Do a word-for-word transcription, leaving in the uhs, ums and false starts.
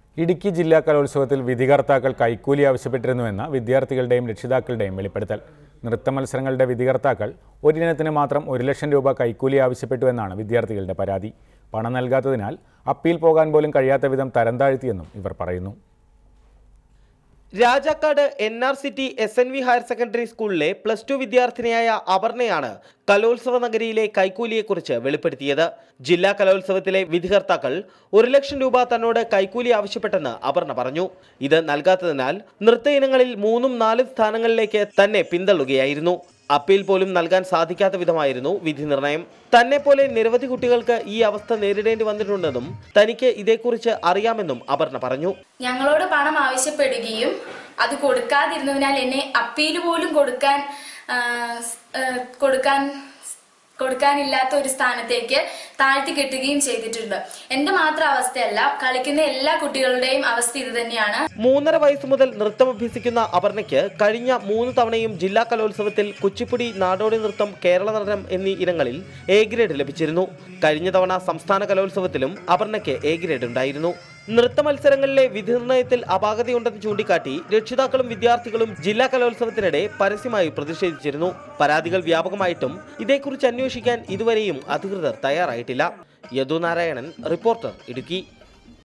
ഇടുക്കി ജില്ലാ കലോത്സവത്തിൽ വിധികർത്താക്കൾ കൈക്കൂലി ആവശ്യപ്പെട്ടിരുന്നുവെന്ന വിദ്യാർത്ഥികളുടെയും രക്ഷിതാക്കളുടെയും വെളിപ്പെടുത്തൽ. നൃത്ത മത്സരങ്ങളുടെ വിധികർത്താക്കൾ ഒരിനത്തിന് മാത്രം ഒരു ലക്ഷം രൂപ കൈക്കൂലി ആവശ്യപ്പെട്ടുവെന്നാണ് വിദ്യാർത്ഥികളുടെ പരാതി. പണം നൽകാത്തതിനാൽ അപ്പീൽ പോകാൻ പോലും കഴിയാത്ത വിധം തരം താഴ്ത്തിയെന്നും ഇവർ പറയുന്നു. Rajakkad N R city S N V higher secondary സ്കൂളിലെ പ്ലസ് ടു വിദ്യാർത്ഥിനിയായ അപർണയാണ് കലോത്സവ നഗരിയിലെ കൈക്കൂലിയെക്കുറിച്ച് വെളിപ്പെടുത്തിയത്. ജില്ലാ കലോത്സവത്തിലെ വിധികർത്താക്കൾ ഒരു ലക്ഷം രൂപ തന്നോട് കൈക്കൂലി ആവശ്യപ്പെട്ടെന്ന് അപർണ പറഞ്ഞു. ഇത് നൽകാത്തതിനാൽ നൃത്ത ഇനങ്ങളിൽ മൂന്നും നാലും സ്ഥാനങ്ങളിലേക്ക് തന്നെ പിന്തള്ളുകയായിരുന്നു. അപ്പീൽ പോലും നൽകാൻ സാധിക്കാത്ത വിധമായിരുന്നു വിധി നിർണയം. തന്നെ പോലെ നിരവധി കുട്ടികൾക്ക് ഈ അവസ്ഥ നേരിടേണ്ടി വന്നിട്ടുണ്ടെന്നും തനിക്ക് ഇതേക്കുറിച്ച് അറിയാമെന്നും അപർണ പറഞ്ഞു. ഞങ്ങളോട് പണം ആവശ്യപ്പെടുകയും അത് കൊടുക്കാതിരുന്നതിനാൽ എന്നെ അപ്പീൽ പോലും കൊടുക്കാൻ കൊടുക്കാൻ കൊടുക്കാനില്ലാത്ത ഒരു സ്ഥാനത്തേക്ക് താഴ്ത്തി കെട്ടുകയും ചെയ്തിട്ടുണ്ട്. എന്റെ മാത്രം അവസ്ഥയല്ല, കളിക്കുന്ന എല്ലാ കുട്ടികളുടെയും അവസ്ഥ ഇത് തന്നെയാണ്. മൂന്നര വയസ്സ് മുതൽ നൃത്തം അഭ്യസിക്കുന്ന അപർണയ്ക്ക് കഴിഞ്ഞ മൂന്ന് തവണയും ജില്ലാ കലോത്സവത്തിൽ കുച്ചിപ്പുടി, നാടോടി നൃത്തം, കേരള നടനം എന്നീ ഇനങ്ങളിൽ എ ഗ്രേഡ് ലഭിച്ചിരുന്നു. കഴിഞ്ഞ തവണ സംസ്ഥാന കലോത്സവത്തിലും അപർണയ്ക്ക് എ ഗ്രേഡ് ഉണ്ടായിരുന്നു. നൃത്ത മത്സരങ്ങളിലെ വിധി നിർണയത്തിൽ അപാകതയുണ്ടെന്ന് ചൂണ്ടിക്കാട്ടി രക്ഷിതാക്കളും വിദ്യാർത്ഥികളും ജില്ലാ കലോത്സവത്തിനിടെ പരസ്യമായി പ്രതിഷേധിച്ചിരുന്നു. പരാതികൾ വ്യാപകമായിട്ടും ഇതേക്കുറിച്ച് അന്വേഷിക്കാൻ ഇതുവരെയും അധികൃതർ തയ്യാറായിട്ടില്ല. യദു നാരായണൻ, റിപ്പോർട്ടർ, ഇടുക്കി.